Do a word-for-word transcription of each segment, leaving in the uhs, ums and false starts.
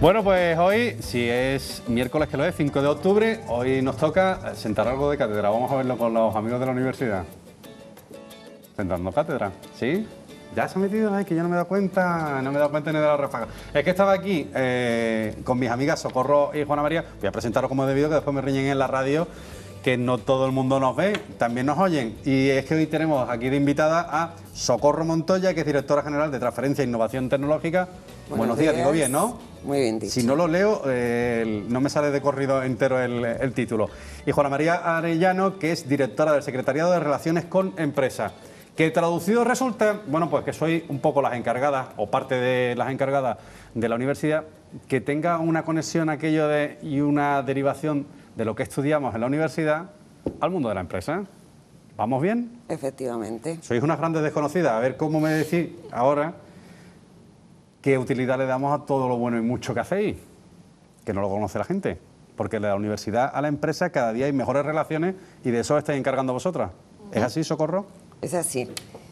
Bueno, pues hoy, si es miércoles que lo es, cinco de octubre, hoy nos toca sentar algo de cátedra. Vamos a verlo con los amigos de la universidad. Sentando cátedra, ¿sí? Ya se ha metido, ay, que yo no me he dado cuenta, no me he dado cuenta ni de la ráfaga. Es que estaba aquí eh, con mis amigas Socorro y Juana María. Voy a presentaros como debido, que después me riñen en la radio, que no todo el mundo nos ve, también nos oyen. Y es que hoy tenemos aquí de invitada a Socorro Montoya, que es directora general de Transferencia e Innovación Tecnológica. Buenos, Buenos días, días, digo bien, ¿no? Muy bien dicho. Si no lo leo, eh, no me sale de corrido entero el, el título. Y Juana María Arellano, que es directora del Secretariado de Relaciones con Empresas. Que traducido resulta, bueno, pues que soy un poco las encargadas, o parte de las encargadas de la universidad, que tenga una conexión aquello de y una derivación de lo que estudiamos en la universidad al mundo de la empresa. ¿Vamos bien? Efectivamente. Sois unas grandes desconocidas. A ver cómo me decís ahora qué utilidad le damos a todo lo bueno y mucho que hacéis, que no lo conoce la gente. Porque de la universidad a la empresa cada día hay mejores relaciones y de eso os estáis encargando vosotras. ¿Es así, Socorro? Es así.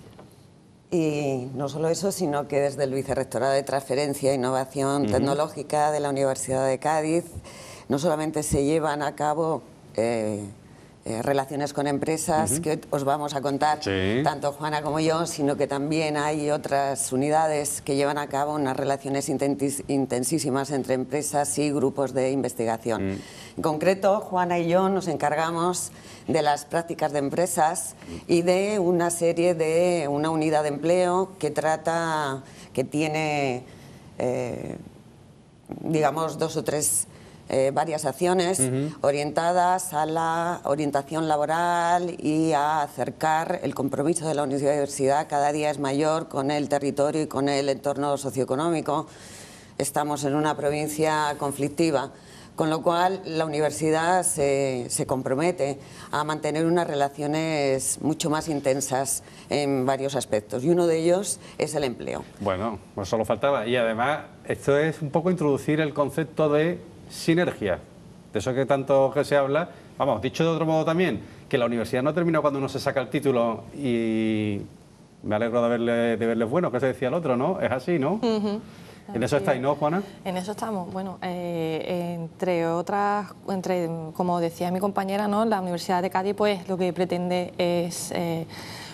Y no solo eso, sino que desde el Vicerrectorado de Transferencia e Innovación uh-huh. Tecnológica de la Universidad de Cádiz no solamente se llevan a cabo eh, eh, relaciones con empresas, uh-huh. que os vamos a contar, sí. tanto Juana como yo, sino que también hay otras unidades que llevan a cabo unas relaciones intensísimas entre empresas y grupos de investigación. Uh-huh. En concreto, Juana y yo nos encargamos de las prácticas de empresas y de una serie de una unidad de empleo que trata, que tiene, eh, digamos, dos o tres eh, varias acciones uh-huh. orientadas a la orientación laboral y a acercar el compromiso de la universidad cada día es mayor con el territorio y con el entorno socioeconómico. Estamos en una provincia conflictiva, con lo cual la universidad se, se compromete a mantener unas relaciones mucho más intensas en varios aspectos y uno de ellos es el empleo. Bueno, pues solo faltaba. Y además esto es un poco introducir el concepto de sinergia, de eso que tanto que se habla. Vamos, dicho de otro modo también, que la universidad no termina cuando uno se saca el título y me alegro de verle, de verles bueno, que se decía el otro, ¿no? Es así, ¿no? Uh-huh. ¿En eso estáis, no, Juana? En eso estamos. Bueno, eh, entre otras, entre, como decía mi compañera, ¿no? La Universidad de Cádiz, pues lo que pretende es, eh,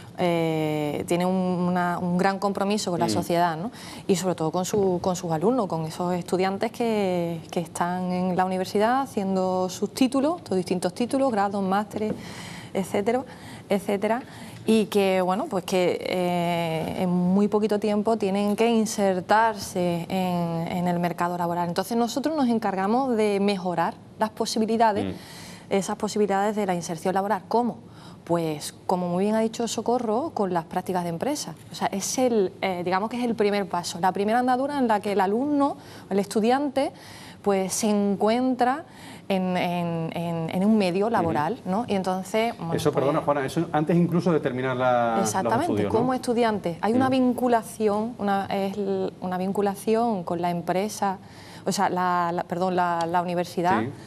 eh, tiene un, una, un gran compromiso con la mm. sociedad, ¿no? Y sobre todo con, su, con sus alumnos, con esos estudiantes que, que están en la universidad haciendo sus títulos, todos distintos títulos, grados, másteres, etcétera, etcétera. Y que, bueno, pues que eh, en muy poquito tiempo tienen que insertarse en, en el mercado laboral. Entonces nosotros nos encargamos de mejorar las posibilidades, mm. esas posibilidades de la inserción laboral. ¿Cómo? Pues, como muy bien ha dicho Socorro, con las prácticas de empresa. O sea, es el, eh, digamos que es el primer paso, la primera andadura en la que el alumno, el estudiante, pues se encuentra en, en, en, en un medio laboral, ¿no? Y entonces... Bueno, eso, pues, perdona, Juana, eso antes incluso de terminar la Exactamente, los estudios, como ¿no? estudiante. Hay una vinculación, una, es una vinculación con la empresa, o sea, la, la, perdón, la, la universidad. Sí.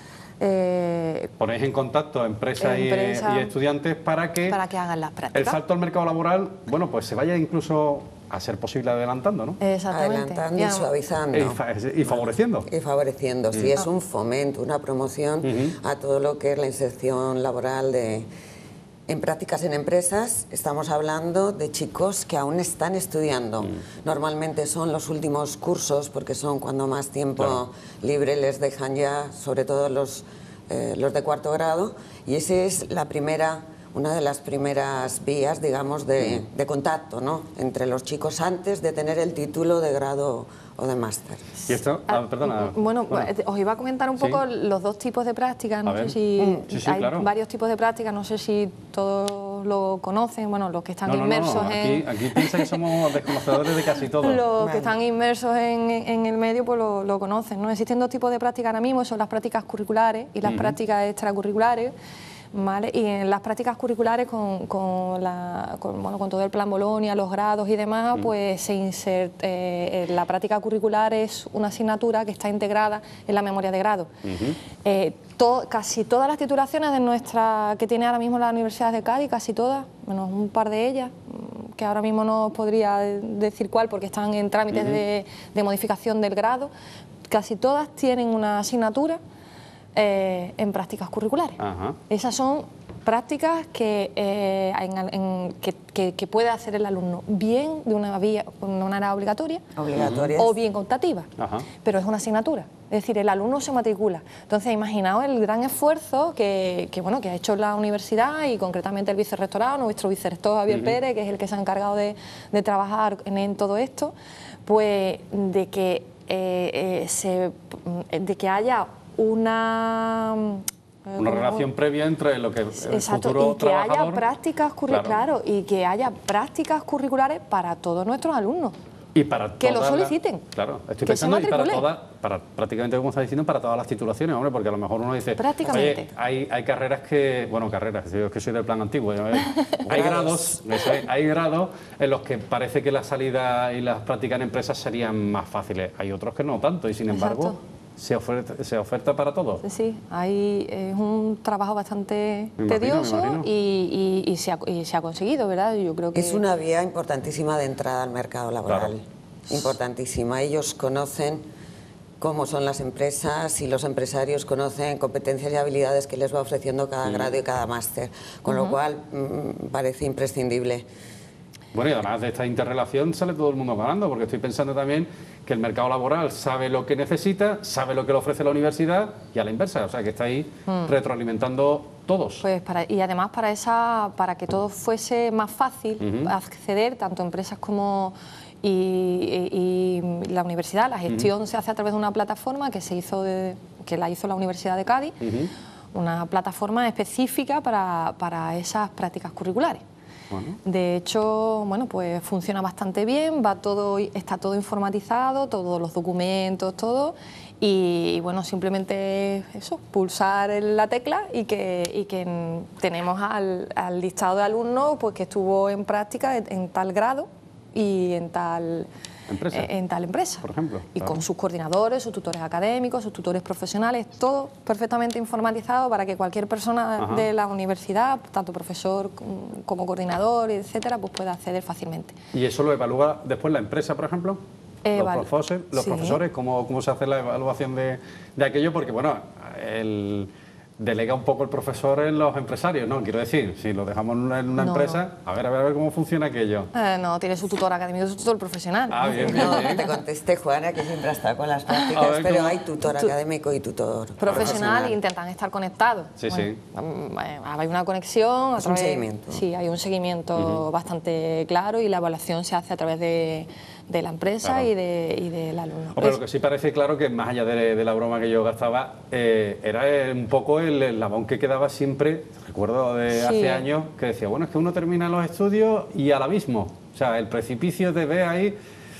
Eh, Ponéis en contacto a empresas empresa, y, y estudiantes para que, para que hagan las prácticas. El salto al mercado laboral, bueno, pues se vaya incluso a ser posible adelantando, ¿no? Exactamente. Adelantando y suavizando. Y, fa y favoreciendo. Y favoreciendo, sí, mm. es un fomento, una promoción uh-huh. a todo lo que es la inserción laboral de... En prácticas en empresas estamos hablando de chicos que aún están estudiando. Mm. Normalmente son los últimos cursos porque son cuando más tiempo claro. libre les dejan ya, sobre todo los, eh, los de cuarto grado. Y esa es la primera, una de las primeras vías, digamos, de, mm. de contacto, ¿no? Entre los chicos antes de tener el título de grado o de máster. ¿Y esto? Ah, perdona. Bueno, bueno, os iba a comentar un poco ¿sí? los dos tipos de prácticas. No sé si mm. sí, sí, hay claro. varios tipos de prácticas, no sé si todos lo conocen, bueno, los que están no, no, inmersos no, no. Aquí, en... Aquí piensa que somos desconocedores de casi todo. Los vale. que están inmersos en, en el medio, pues lo, lo conocen, ¿no? Existen dos tipos de prácticas ahora mismo, son las prácticas curriculares y las uh-huh. prácticas extracurriculares. ¿Vale? Y en las prácticas curriculares con, con, la, con, bueno, con todo el plan Bolonia, los grados y demás, mm. pues se inserta, eh, la práctica curricular es una asignatura que está integrada en la memoria de grado. Uh-huh. eh, to, casi todas las titulaciones de nuestra que tiene ahora mismo la Universidad de Cádiz, casi todas, menos un par de ellas, que ahora mismo no os podría decir cuál porque están en trámites uh-huh. de, de modificación del grado, casi todas tienen una asignatura eh, en prácticas curriculares. Ajá. Esas son prácticas que, eh, en, en, que, que, que puede hacer el alumno bien de una vía, de una manera obligatoria, Obligatorias. o bien optativa, Ajá. pero es una asignatura. Es decir, el alumno se matricula. Entonces, imaginaos el gran esfuerzo que, que, bueno, que ha hecho la universidad y concretamente el vicerrectorado, nuestro vicerrector Javier uh-huh. Pérez, que es el que se ha encargado de, de trabajar en, en todo esto, pues de que, eh, eh, se, de que haya una... Una relación previa entre lo que el Exacto, futuro y que trabajador... haya prácticas curriculares, claro. claro, y que haya prácticas curriculares para todos nuestros alumnos. Y para que lo soliciten. La, claro, estoy que pensando se y para todas, para prácticamente como está diciendo, para todas las titulaciones, hombre, porque a lo mejor uno dice, prácticamente. Oye, hay, hay carreras que, bueno, carreras, yo es que soy del plan antiguo, hay grados, hay, hay grados en los que parece que la salida y las prácticas en empresas serían más fáciles, hay otros que no tanto y sin embargo Exacto. se oferta, se oferta para todos. Sí, sí, hay, es un trabajo bastante me imagino, tedioso me imagino. y, y, y, se ha, y se ha conseguido, ¿verdad? Yo creo que es una vía importantísima de entrada al mercado laboral. Claro. Importantísima. Ellos conocen cómo son las empresas y los empresarios conocen competencias y habilidades que les va ofreciendo cada mm. grado y cada máster, con uh-huh. lo cual mmm, parece imprescindible. Bueno, y además de esta interrelación sale todo el mundo ganando, porque estoy pensando también que el mercado laboral sabe lo que necesita, sabe lo que le ofrece la universidad y a la inversa, o sea que está ahí mm. retroalimentando todos. Pues para, y además para, esa, para que todo fuese más fácil uh-huh. acceder, tanto empresas como... Y, y, y la universidad, la gestión uh-huh. se hace a través de una plataforma que se hizo de, que la hizo la Universidad de Cádiz, uh-huh. una plataforma específica para, para esas prácticas curriculares. Bueno. De hecho, bueno, pues funciona bastante bien, va todo, está todo informatizado, todos los documentos, todo, y, y bueno, simplemente eso, pulsar la tecla y que, y que tenemos al, al listado de alumnos pues que estuvo en práctica en, en tal grado y en tal empresa, eh, en tal empresa, por ejemplo, y claro. con sus coordinadores, sus tutores académicos, sus tutores profesionales, todo perfectamente informatizado para que cualquier persona Ajá. de la universidad, tanto profesor como coordinador, etcétera, pues pueda acceder fácilmente. ¿Y eso lo evalúa después la empresa, por ejemplo? Eh, los, vale. profesores, los sí. profesores, ¿cómo, ¿cómo se hace la evaluación de, de aquello? Porque, bueno, el... delega un poco el profesor en los empresarios, ¿no? Quiero decir, si lo dejamos en una, en una no, empresa, no. a ver, a ver, a ver cómo funciona aquello. Eh, no, tiene su tutor académico, su tutor profesional. Ah, bien, bien, no, bien. te contesté, Juana, que siempre ha estado con las prácticas, ver, pero ¿cómo? Hay tutor tu académico y tutor profesional, profesional. E intentan estar conectados. Sí, bueno, sí. Hay una conexión. Es a través, un seguimiento. Sí, hay un seguimiento uh-huh. bastante claro y la evaluación se hace a través de... de la empresa claro. y, de, y del alumno. Pero lo que sí parece claro que más allá de, de la broma que yo gastaba, eh, era un poco el eslabón que quedaba siempre, recuerdo de sí. hace años, que decía, bueno, es que uno termina los estudios y al abismo, o sea, el precipicio te ve ahí,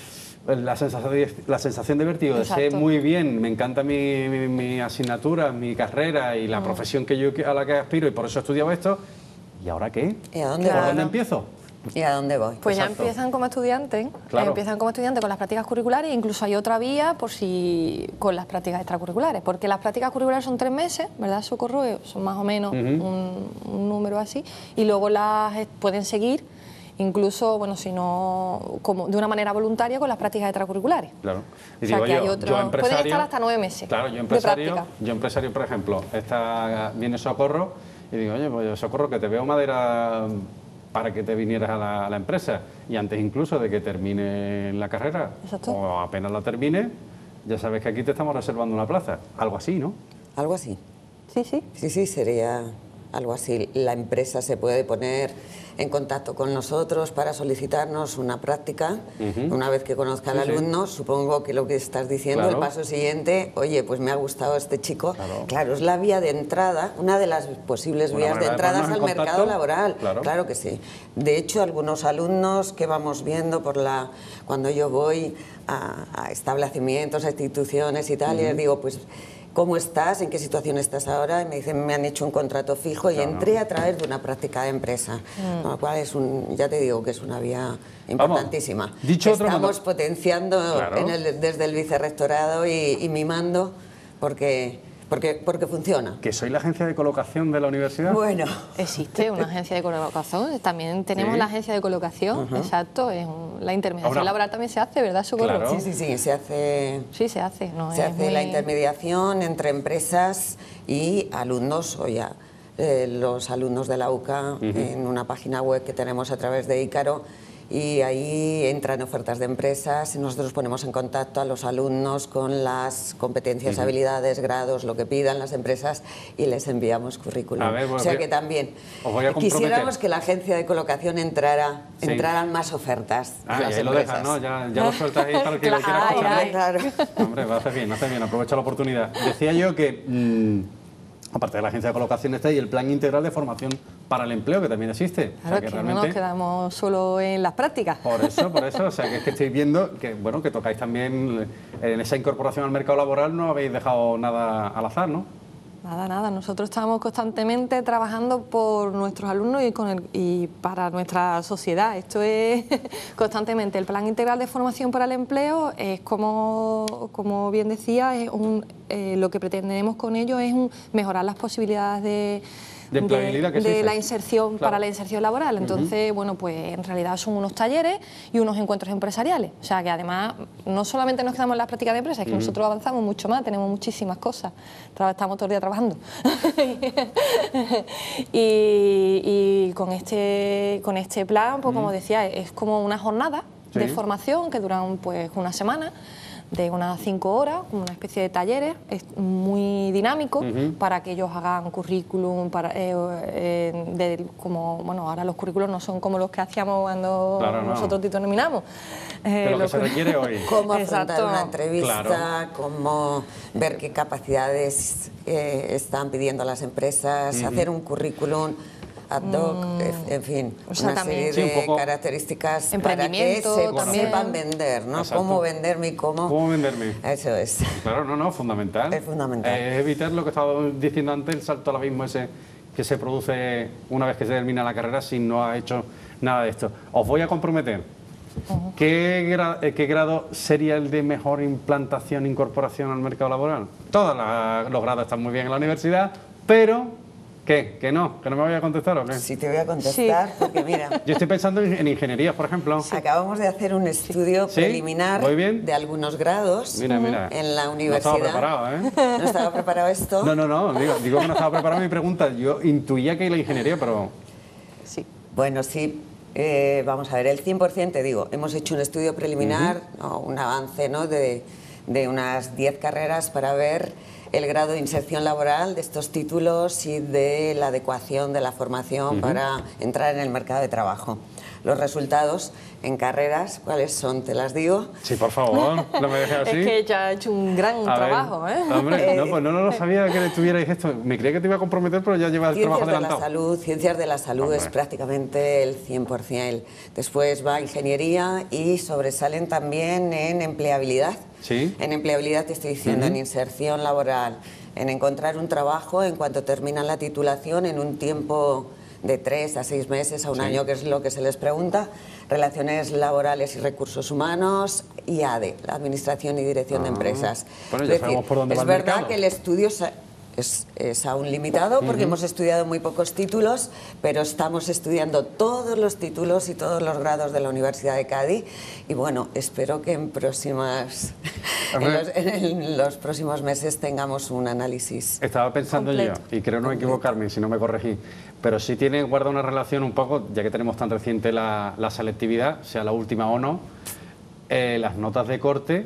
la sensación de, la sensación de vértigo, de sé muy bien, me encanta mi, mi, mi asignatura, mi carrera y la mm. profesión que yo, a la que aspiro y por eso he estudiado esto, ¿y ahora qué? ¿Y a dónde, claro. ¿Por dónde empiezo? ¿Y a dónde voy? Pues Exacto. ya empiezan como estudiantes, claro. empiezan como estudiantes con las prácticas curriculares e incluso hay otra vía por si con las prácticas extracurriculares, porque las prácticas curriculares son tres meses, ¿verdad? Socorro, son más o menos uh-huh. un, un número así, y luego las pueden seguir incluso, bueno, si no, como de una manera voluntaria con las prácticas extracurriculares. Claro. Y o sea, digo que yo, hay otro, yo empresario, pueden estar hasta nueve meses. Claro, yo empresario, yo empresario, por ejemplo, está, viene Socorro y digo, oye, pues Socorro, que te veo madera para que te vinieras a la, a la empresa y antes incluso de que termine la carrera Exacto. o apenas la termine, ya sabes que aquí te estamos reservando una plaza. Algo así, ¿no? Algo así. Sí, sí. Sí, sí, sería algo así. La empresa se puede poner en contacto con nosotros para solicitarnos una práctica. Uh-huh. Una vez que conozca al sí, alumno, sí. supongo que lo que estás diciendo, claro. el paso siguiente, oye, pues me ha gustado este chico. Claro, claro es la vía de entrada, una de las posibles una vías de entradas al mercado laboral. Claro. claro que sí. De hecho, algunos alumnos que vamos viendo por la cuando yo voy a, a establecimientos, a instituciones y tal, uh-huh. y les digo, pues... ¿cómo estás? ¿En qué situación estás ahora? Y me dicen, me han hecho un contrato fijo y claro. entré a través de una práctica de empresa. Mm. Con lo cual, es un, ya te digo que es una vía importantísima. Vamos, dicho otro Estamos modo. potenciando claro. en el, desde el vicerrectorado y, y mimando, porque porque, porque funciona. ¿Que soy la agencia de colocación de la universidad? Bueno. Existe una agencia de colocación, también tenemos ¿Sí? la agencia de colocación, uh-huh. exacto, es un, la intermediación Ahora, laboral también se hace, ¿verdad, Socorro? Claro. Sí, sí, sí, se hace... Sí, se hace. No, se es hace muy... la intermediación entre empresas y alumnos, o ya eh, los alumnos de la U C A, uh-huh. en una página web que tenemos a través de Ícaro, y ahí entran ofertas de empresas y nosotros ponemos en contacto a los alumnos con las competencias, uh-huh. habilidades, grados, lo que pidan las empresas y les enviamos currículum. A ver, bueno, o sea que también quisiéramos que la agencia de colocación entrara, sí. entraran más ofertas. Ah, de las y ahí empresas. lo dejas, ¿no? Ya, ya lo sueltas ahí para el que claro, lo quiera escuchar. ay, ay. Claro. Hombre, va a hacer bien, va a hacer bien, aprovecha la oportunidad. Decía yo que... Mmm, aparte de la agencia de colocación está y el plan integral de formación para el empleo, que también existe. Claro, o sea, que, que realmente... no nos quedamos solo en las prácticas. Por eso, por eso, o sea, que es que estáis viendo que, bueno, que tocáis también en esa incorporación al mercado laboral, no habéis dejado nada al azar, ¿no? Nada, nada. Nosotros estamos constantemente trabajando por nuestros alumnos y, con el, y para nuestra sociedad. Esto es constantemente. El Plan Integral de Formación para el Empleo es, como, como bien decía, es un, eh, lo que pretendemos con ello es un, mejorar las posibilidades de... de empleabilidad, de, que de la inserción, claro. para la inserción laboral. Entonces, uh-huh. bueno, pues en realidad son unos talleres y unos encuentros empresariales. O sea, que además no solamente nos quedamos en las prácticas de empresas, es que uh-huh. nosotros avanzamos mucho más, tenemos muchísimas cosas. Estamos todo el día trabajando. y, y con este con este plan, pues uh-huh. como decía, es como una jornada ¿sí? de formación que duran pues una semana, de unas cinco horas, una especie de talleres, es muy dinámico uh-huh. para que ellos hagan currículum, para, eh, eh, de, como, bueno, ahora los currículums no son como los que hacíamos cuando claro, no. nosotros terminamos. Eh, lo que se requiere hoy. Cómo afrontar una entrevista, claro. cómo ver qué capacidades eh, están pidiendo las empresas, uh-huh. hacer un currículum ad hoc, mm, en fin, o sea, una también, serie sí, de características para que se, también. sepan vender, ¿no? Exacto. Cómo venderme y cómo... ¿Cómo venderme? Eso es. Claro, no, no, fundamental. Es fundamental. Es evitar lo que estaba diciendo antes, el salto al abismo ese que se produce una vez que se termina la carrera si no ha hecho nada de esto. Os voy a comprometer. Uh-huh. ¿Qué, gra ¿Qué grado sería el de mejor implantación e incorporación al mercado laboral? Todos la, los grados están muy bien en la universidad, pero... ¿Qué? ¿Que no? ¿Que no me vaya a contestar o qué? Sí, te voy a contestar, sí. porque mira... Yo estoy pensando en, en ingenierías, por ejemplo. Sí. Acabamos de hacer un estudio ¿Sí? preliminar bien? de algunos grados mira, mira. en la universidad. No estaba preparado, ¿eh? ¿No estaba preparado esto? No, no, no, digo, digo que no estaba preparado mi pregunta. Yo intuía que la ingeniería, pero... Sí. Bueno, sí. Eh, vamos a ver, el cien por ciento, te digo, hemos hecho un estudio preliminar, uh-huh. ¿no? un avance, ¿no? de, de unas diez carreras para ver el grado de inserción laboral de estos títulos y de la adecuación de la formación uh-huh. para entrar en el mercado de trabajo. Los resultados en carreras, ¿cuáles son? ¿Te las digo? Sí, por favor, no me dejes así. Es que ya ha hecho un gran a trabajo, ver, ¿eh? Hombre, no, pues no, no lo sabía que tuvierais esto. Me creía que te iba a comprometer, pero ya llevas el trabajo adelantado. Ciencias de la salud, ciencias de la salud hombre. Es prácticamente el cien por ciento. Después va ingeniería y sobresalen también en empleabilidad. ¿Sí? En empleabilidad te estoy diciendo, uh-huh. en inserción laboral, en encontrar un trabajo en cuanto terminan la titulación en un tiempo de tres a seis meses a un sí. año, que es lo que se les pregunta, relaciones laborales y recursos humanos, y A D E, la Administración y Dirección ah. de Empresas. Bueno, ya es sabemos decir, por dónde es va el verdad mercado. que el estudio es, es aún limitado porque uh-huh. hemos estudiado muy pocos títulos, pero estamos estudiando todos los títulos y todos los grados de la Universidad de Cádiz y bueno, espero que en próximas en los, en los próximos meses tengamos un análisis. Estaba pensando completo. yo, y creo no equivocarme si no me corregí, pero sí tiene, guarda una relación un poco, ya que tenemos tan reciente la, la selectividad, sea la última o no, eh, las notas de corte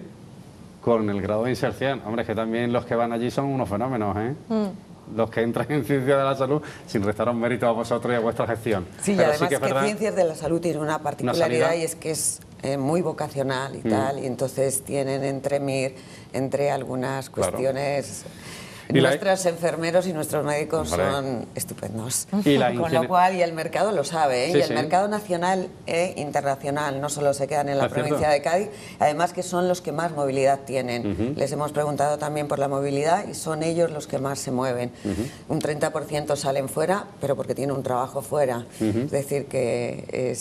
con el grado de inserción. Hombre, es que también los que van allí son unos fenómenos, ¿eh? Mm. Los que entran en Ciencias de la Salud, sin restaros mérito a vosotros y a vuestra gestión. Sí, y Pero además sí que, es que verdad, Ciencias de la Salud tiene una particularidad una y es que es eh, muy vocacional y mm. tal, y entonces tienen entre, mir, entre algunas cuestiones... Claro. Y nuestros la... enfermeros y nuestros médicos vale. son estupendos. ¿Y la Con lo cual, y el mercado lo sabe, ¿eh? Sí, y el sí. mercado nacional e internacional, no solo se quedan en la provincia de Cádiz, además que son los que más movilidad tienen. Uh-huh. Les hemos preguntado también por la movilidad y son ellos los que más se mueven. Uh-huh. Un treinta por ciento salen fuera, pero porque tienen un trabajo fuera. Uh-huh. Es decir, que es,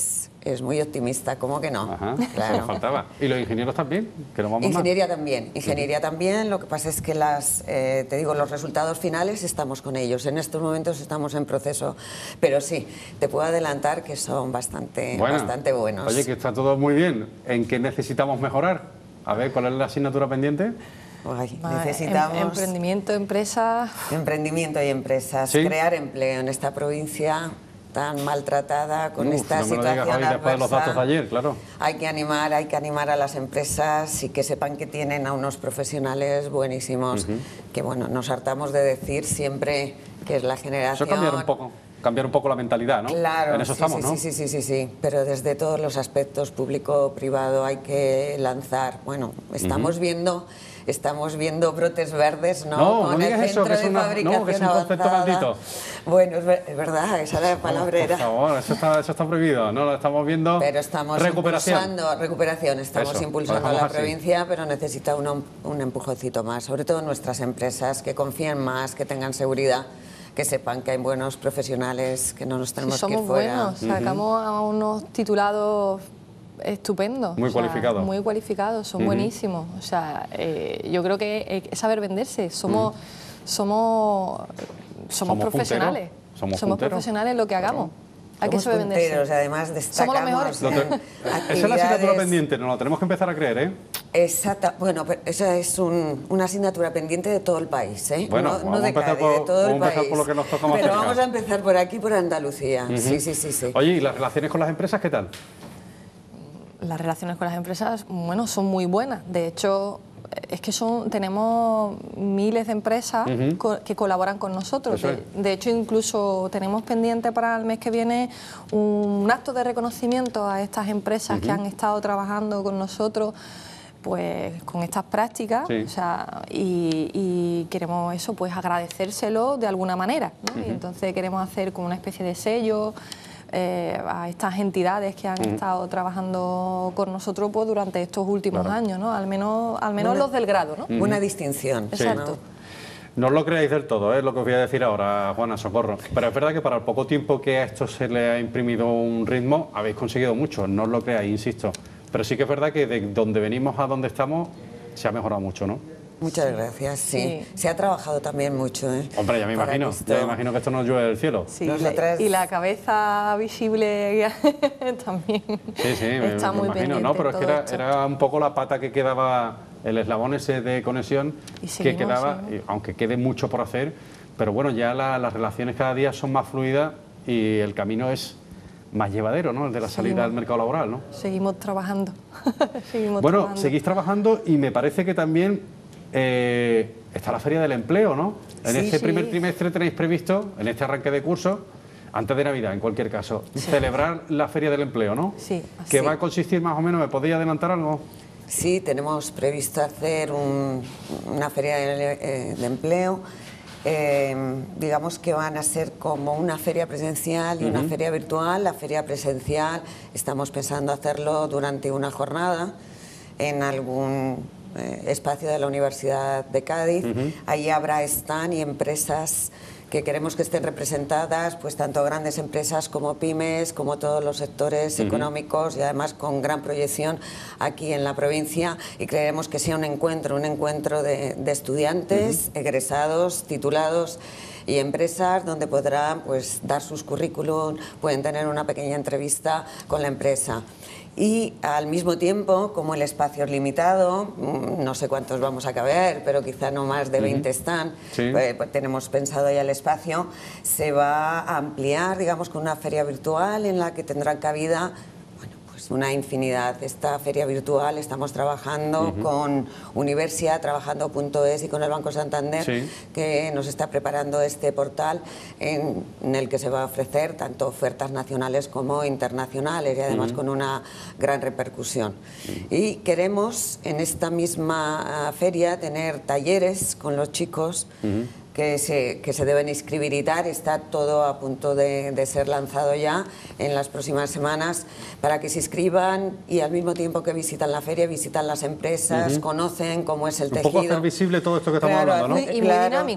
es muy optimista, ¿cómo que no? Ajá, claro. eso nos faltaba. ¿Y los ingenieros también? Que nos vamos Ingeniería más. también, ingeniería también, lo que pasa es que las, eh, te digo, los resultados finales estamos con ellos, en estos momentos estamos en proceso, pero sí, te puedo adelantar que son bastante, Bueno, bastante buenos. Oye, que está todo muy bien. ¿En qué necesitamos mejorar? A ver, ¿cuál es la asignatura pendiente? Ay, Vale, necesitamos em- emprendimiento, empresas. emprendimiento y empresas, ¿Sí? crear empleo en esta provincia tan maltratada, con Uf, esta no me lo digas situación hoy después de los adversa. datos de ayer, claro. Hay que animar, hay que animar a las empresas y que sepan que tienen a unos profesionales buenísimos, que bueno, nos hartamos de decir siempre que es la generación... Eso es cambiar un poco, cambiar un poco la mentalidad, ¿no? Claro, en eso sí, estamos, sí, ¿no? sí, sí, sí, sí, pero desde todos los aspectos, público, privado, hay que lanzar, bueno, estamos viendo... Estamos viendo brotes verdes, ¿no? No, Con no digas el eso, centro que es de una- no, fabricación que es un concepto avanzada. maldito. Bueno, es, ver- es verdad, esa era la palabra Por era. favor, eso está, eso está prohibido, no lo estamos viendo. Pero estamos recuperación. impulsando, recuperación, estamos Eso, lo impulsando a dejamos la así. provincia, pero necesita un, un empujoncito más, sobre todo nuestras empresas, que confíen más, que tengan seguridad, que sepan que hay buenos profesionales, que no nos Si tenemos que somos ir fuera. buenos, sacamos a unos titulados estupendos. Muy o sea, cualificados. Muy cualificados, son Ujú. buenísimos. O sea, eh, yo creo que es saber venderse. Somos, somos, somos, Somos profesionales. punteros, somos punteros. profesionales en lo que hagamos. Hay que Somos saber venderse. punteros, además Somos los destacamos mejores. Lo en te- Esa es la asignatura actividades- pendiente, nos lo tenemos que empezar a creer, ¿eh? Exacta, bueno, pero esa es un- una asignatura pendiente de todo el país, ¿eh? Bueno, no, vamos no a de empezar Cádiz, por- de todo el vamos a empezar país. por lo que nos toca más Pero cerca. vamos a empezar por aquí, por Andalucía. Sí, sí, sí, sí. Oye, ¿y las relaciones con las empresas qué tal? Las relaciones con las empresas, bueno, son muy buenas. De hecho, es que son tenemos miles de empresas Ujú. co- que colaboran con nosotros. Eso De, es. de hecho, incluso tenemos pendiente para el mes que viene un acto de reconocimiento a estas empresas que han estado trabajando con nosotros, pues con estas prácticas, Sí. o sea, y, y queremos eso, pues agradecérselo de alguna manera, ¿no? Y entonces queremos hacer como una especie de sello eh, a estas entidades que han estado trabajando con nosotros pues, durante estos últimos Claro. años, ¿no? Al menos, al menos Una- los del grado, ¿no? Una distinción. Sí. Exacto. No os lo creáis del todo, es lo que os voy a decir ahora, Juana, socorro. Pero es verdad que para el poco tiempo que a esto se le ha imprimido un ritmo, habéis conseguido mucho, no os lo creáis, insisto. Pero sí que es verdad que de donde venimos a donde estamos se ha mejorado mucho, ¿no? Muchas gracias, sí. Sí. Se ha trabajado también mucho, ¿eh? Hombre, ya me Para imagino, que esto- ya me imagino que esto no llueve del cielo. Sí, Nosotras- y la cabeza visible también Sí, sí, me, está me muy imagino. pendiente No, pero es de que todo era, esto. era un poco la pata que quedaba, el eslabón ese de conexión Y que seguimos, quedaba, seguimos. y aunque quede mucho por hacer, pero bueno, ya la- las relaciones cada día son más fluidas y el camino es más llevadero, ¿no? El de la salida Seguimos. al mercado laboral, ¿no? Seguimos trabajando. Seguimos Bueno, trabajando. seguís trabajando y me parece que también eh, está la Feria del Empleo, ¿no? En Sí, este sí. primer trimestre tenéis previsto, en este arranque de curso, antes de Navidad, en cualquier caso, celebrar la Feria del Empleo, ¿no? Sí, Que así. va a consistir más o menos, ¿me podéis adelantar algo? Sí, tenemos previsto hacer un- una feria de, eh, de empleo. Eh, digamos que van a ser como una feria presencial y una feria virtual. La feria presencial estamos pensando hacerlo durante una jornada en algún eh, espacio de la Universidad de Cádiz. Allí habrá stand y empresas que queremos que estén representadas, pues tanto grandes empresas como pymes, como todos los sectores económicos y además con gran proyección aquí en la provincia, y creemos que sea un encuentro, un encuentro de, de estudiantes, egresados, titulados y empresas donde podrán pues dar sus currículum, pueden tener una pequeña entrevista con la empresa. Y al mismo tiempo, como el espacio es limitado, mm, no sé cuántos vamos a caber, pero quizá no más de veinte están, Sí. pues, pues tenemos pensado ya el espacio, se va a ampliar, digamos, con una feria virtual en la que tendrán cabida bueno, pues una infinidad. Esta feria virtual estamos trabajando con Universia, trabajando punto es y con el Banco Santander, Sí. que nos está preparando este portal en, en el que se va a ofrecer tanto ofertas nacionales como internacionales y además con una gran repercusión. Y queremos en esta misma ah, feria tener talleres con los chicos que, se, que se deben inscribir y tal. Está todo a punto de, de ser lanzado ya en las próximas semanas para que se inscriban y al mismo tiempo que visitan la feria, visitan las empresas, conocen cómo es el Un tejido. poco hacer visible todo esto que estamos Claro, hablando, ¿no? Muy- y muy Claro. dinámico.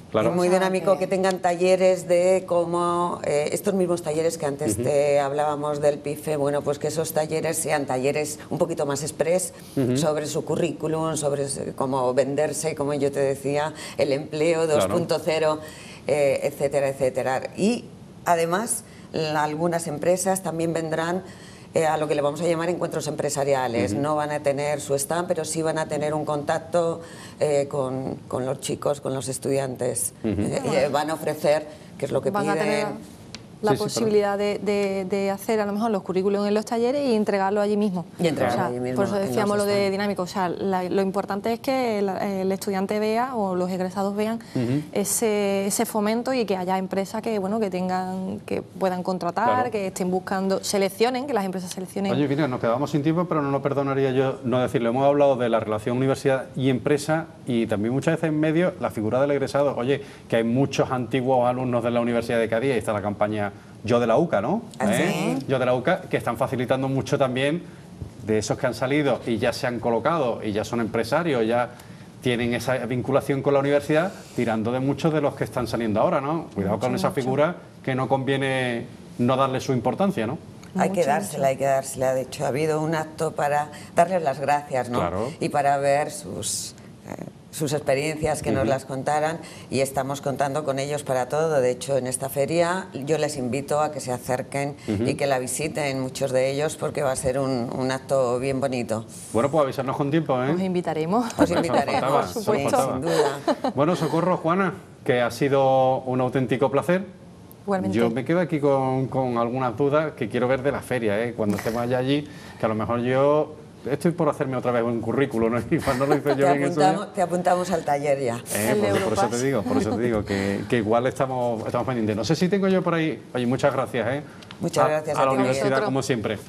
Claro. Y muy O sea, dinámico que- que tengan talleres de cómo, eh, estos mismos talleres que antes te hablábamos del P I F E, bueno, pues que esos talleres sean talleres un poquito más express sobre su currículum, sobre s- cómo venderse, como yo te decía, el empleo dos punto cero, eh, etcétera, etcétera. Y además, la- algunas empresas también vendrán eh, a lo que le vamos a llamar encuentros empresariales. No van a tener su stand, pero sí van a tener un contacto eh, con, con los chicos, con los estudiantes. Eh, eh, van a ofrecer, que es lo que van piden. a tener la Sí, sí, posibilidad de, de- de hacer a lo mejor los currículums en los talleres y entregarlo allí mismo. Y entregarlo O sea, allí mismo, por eso en los decíamos lo de stands. dinámico. O sea, la- lo importante es que el, el estudiante vea o los egresados vean ese, ese fomento y que haya empresas que bueno que tengan que puedan contratar, Claro. que estén buscando, seleccionen, que las empresas seleccionen. Oye, mira, nos quedamos sin tiempo, pero no lo perdonaría yo no decirlo. Hemos hablado de la relación universidad y empresa y también muchas veces en medio la figura del egresado. Oye, que hay muchos antiguos alumnos de la Universidad de Cádiz, ahí está la campaña Yo de la UCA, ¿no? Ah, ¿Eh? sí. Yo de la UCA, que están facilitando mucho también de esos que han salido y ya se han colocado y ya son empresarios, ya tienen esa vinculación con la universidad, tirando de muchos de los que están saliendo ahora, ¿no? Cuidado con esa figura que no conviene no darle su importancia, ¿no? Hay que Mucho, dársela, hay que dársela. De hecho, ha habido un acto para darles las gracias, ¿no? Claro. Y para ver sus, eh, sus experiencias, que nos las contaran, y estamos contando con ellos para todo. De hecho, en esta feria yo les invito a que se acerquen y que la visiten, muchos de ellos, porque va a ser un, un acto bien bonito. Bueno, pues avisarnos con tiempo, ¿eh? Os invitaremos. Os Eso nos invitaremos, faltaba, sí, eso nos supuesto. faltaba. sin duda. Bueno, Socorro, Juana, que ha sido un auténtico placer. Igualmente. Yo me quedo aquí con, con algunas dudas que quiero ver de la feria, ¿eh? Cuando estemos allá allí, que a lo mejor yo estoy por hacerme otra vez un currículo, ¿no? Y cuando lo hice Te yo bien en su día. apuntamos, te apuntamos al taller ya. Eh, El de por, por eso Europass. te digo, por eso te digo, que, que igual estamos, estamos pendientes. No sé si tengo yo por ahí. Oye, muchas gracias, ¿eh? Muchas A- gracias a, a la ti, universidad, Miguel. como siempre.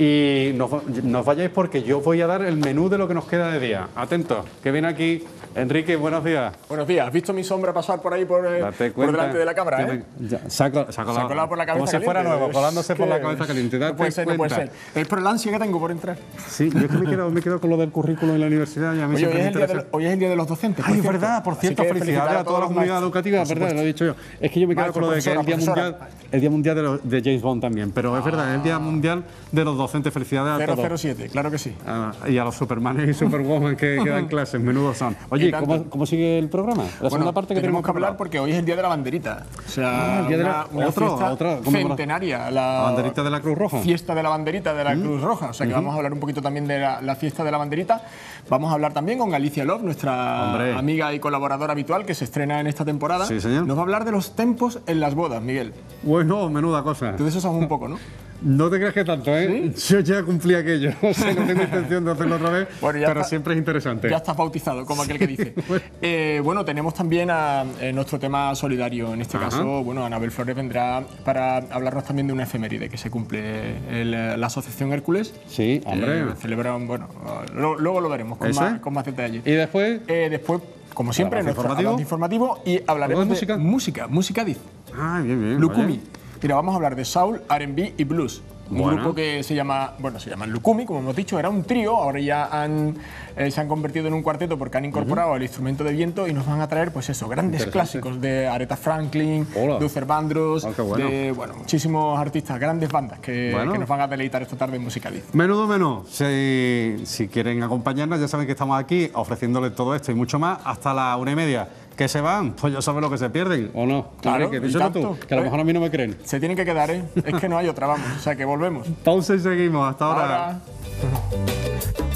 Y no, no os vayáis porque yo voy a dar el menú de lo que nos queda de día. Atentos, que viene aquí Enrique, buenos días. Buenos días. ¿Has visto mi sombra pasar por ahí por, eh, Date por cuenta. delante de la cámara? que ¿eh? me- ya, saco, saco Se ha colado por la cabeza Como si fuera caliente. nuevo, colándose Es por la que cabeza caliente. Date No puede ser, no puede cuenta. ser. Es por el ansia que tengo por entrar. Sí, yo es que me quedo, me quedo con lo del currículum en la universidad y a mí Oye, hoy siempre es, me el día de, interesa. los- hoy es el día de los docentes. Ay, es cierto. verdad, por Así cierto, que felicidades felicitar a toda la los comunidad maestros. educativa, Por verdad, supuesto. lo he dicho yo. Es que yo me quedo Maestro, con lo de que el profesora, Día profesora. Mundial, el Día Mundial de, los- de James Bond también, pero es verdad, es el Día Mundial de los docentes, felicidades a cero cero todos. siete, claro que sí. Ah, y a los Supermanes y Superwoman que, que dan clases, menudos son. Oye, Y tanto. ¿cómo, ¿cómo sigue el programa? La segunda Bueno, parte que tenemos tenemos que hablar porque hoy es el día de la banderita. O sea, Ah, el día de la- una, una otro, fiesta otra, ¿cómo se llama? centenaria. La banderita de la Cruz Roja. Fiesta de la banderita de la Cruz Roja. O sea que vamos a hablar un poquito también de la, la fiesta de la banderita. Vamos a hablar también con Alicia Love, nuestra Hombre. amiga y colaboradora habitual que se estrena en esta temporada. Sí, señor. Nos va a hablar de los tempos en las bodas, Miguel. Bueno, menuda cosa. Tú de eso sabes un poco, ¿no? No te creas que tanto, ¿eh? Yo ya cumplí aquello. O sea, no tengo intención de hacerlo otra vez, Bueno, ya pero está. siempre es interesante. Ya estás bautizado, como aquel que dice. Bueno. Eh, bueno, tenemos también a, eh, nuestro tema solidario. En este Ajá. caso, bueno, Anabel Flores vendrá para hablarnos también de una efeméride que se cumple el- la Asociación Hércules. Sí, hombre. Eh, celebran, bueno, lo- luego lo veremos con, ¿Eso más, es? con más detalle. Y después... Eh, después, como siempre, Avance nuestro informativo. avance informativo y hablaremos ¿Algo de de música? música, Musicadiz, Ah, bien, bien. Lukumi. oye. Mira, vamos a hablar de soul, R and B y blues. Un Bueno. grupo que se llama, bueno, se llama Lukumi, como hemos dicho, era un trío, ahora ya han, eh, se han convertido en un cuarteto porque han incorporado el instrumento de viento y nos van a traer, pues eso, grandes Interesante. clásicos de Aretha Franklin, Hola. de Uther Vandross, Ah, qué bueno. de, bueno, muchísimos artistas, grandes bandas que, Bueno. que nos van a deleitar esta tarde en Musicadiz. Menudo menú. Si, si quieren acompañarnos, ya saben que estamos aquí ofreciéndoles todo esto y mucho más hasta la una y media. ¿Que se van? Pues ya saben lo que se pierden, ¿o no? Claro, Enrique, y díselo tú, tanto. que a lo mejor a mí no me creen. Se tienen que quedar, ¿eh? Es que no hay otra, vamos, o sea que volvemos. Pausa y seguimos. Hasta ahora. Ahora.